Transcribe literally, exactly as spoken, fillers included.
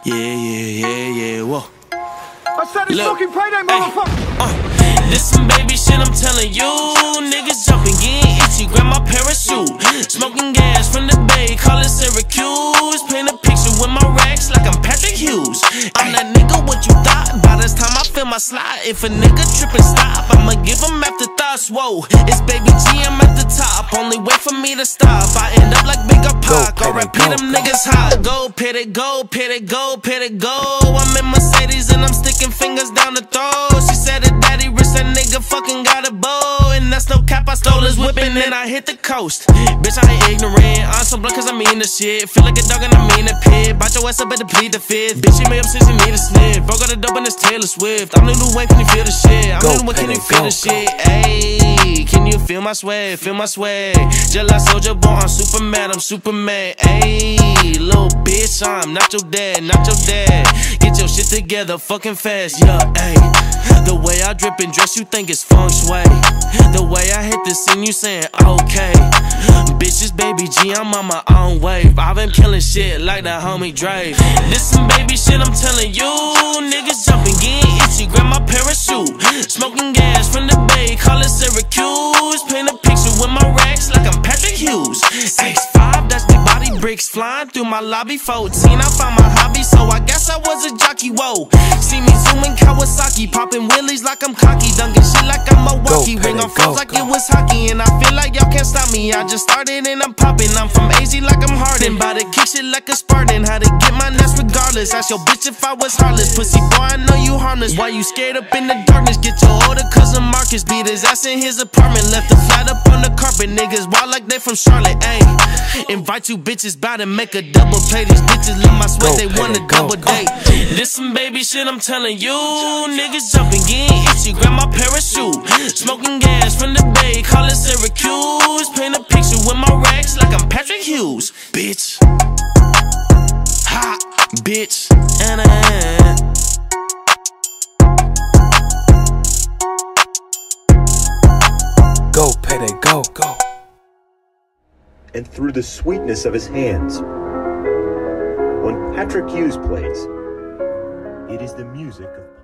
Yeah, yeah, yeah, yeah, whoa. I said it's fucking payday, motherfucker. Uh, this some baby shit I'm telling you. Niggas jumping, getting itchy, grab my parachute. Smoking gas from the bay, call it Syracuse. Paint a picture with my racks like I'm Patrick Hughes. I'm that nigga, what you thought? By this time I feel my slide. If a nigga trippin', stop, I'ma give him afterthoughts. Whoa, it's baby G, I'm at the top. Only wait for me to stop. I end up like Big Pac. R I P them niggas hot. Go, pit it, go, pit it, go, pit it, go. I'm in Mercedes and I'm sticking fingers down the throat. She said her daddy rich, that nigga fucking got a bow. And that's no cap, I stole his whip and then I hit the coast. Bitch, I ain't ignorant, I'm so blunt cause I mean the shit. Feel like a dog and I mean a pit. Bite your ass up at the plead the fifth. Bitch, she made up since you need a sniff. Bro got a dope and it's Taylor Swift. I'm the new way, can you feel the shit? I'm the new way, can you feel the shit? Ayy, can you feel my swag, feel my swag? Just like Soulja Boy, I'm super mad, I'm super mad. Ayy, little bitch, I'm not your dad, not your dad. Get your shit together fucking fast, yeah, ayy. The way I drip and dress, you think it's feng shui. The way I hit the scene, you saying okay. Bitches, baby G, I'm on my own wave. I've been killing shit like that homie Dre. This some baby shit I'm telling you. Niggas jumping, getting itchy, grab my parachute. Smoking gas from the bay, call it Syracuse. Paint a picture with my racks like I'm Patrick Hughes. six five, that's big body bricks flying through my lobby. Fourteen, I found my hobby, so I guess I was a jockey. Whoa, see me zooming Kawasaki, popping willies like I'm cocky, dunking shit like I'm Milwaukee. Ring on phones like it was hockey, and I feel like y'all can't stop me. I just started and I'm popping. I'm from A Z like I'm Harden, bout to kick shit like a Spartan. How to get my nuts regardless. Ask your bitch if I was heartless. Pussy boy, I know you harmless. Why you scared up in the darkness? Get your older cousin Marcus, beat his ass in his apartment. Left the flat up on the carpet. Niggas wild like they from Charlotte. Ayy, invite you bitches, bout to make a double play. These bitches love my sweat, they want a double date. This some baby shit I'm telling you. Niggas jumping, getting itchy, grab my parachute. Smoking gas from the bay, call it Syracuse. Paint a picture with my racks like I'm Patrick Hughes. Bitch, hot bitch, and I go, payday, go, go. And through the sweetness of his hands, when Patrick Hughes plays, it is the music of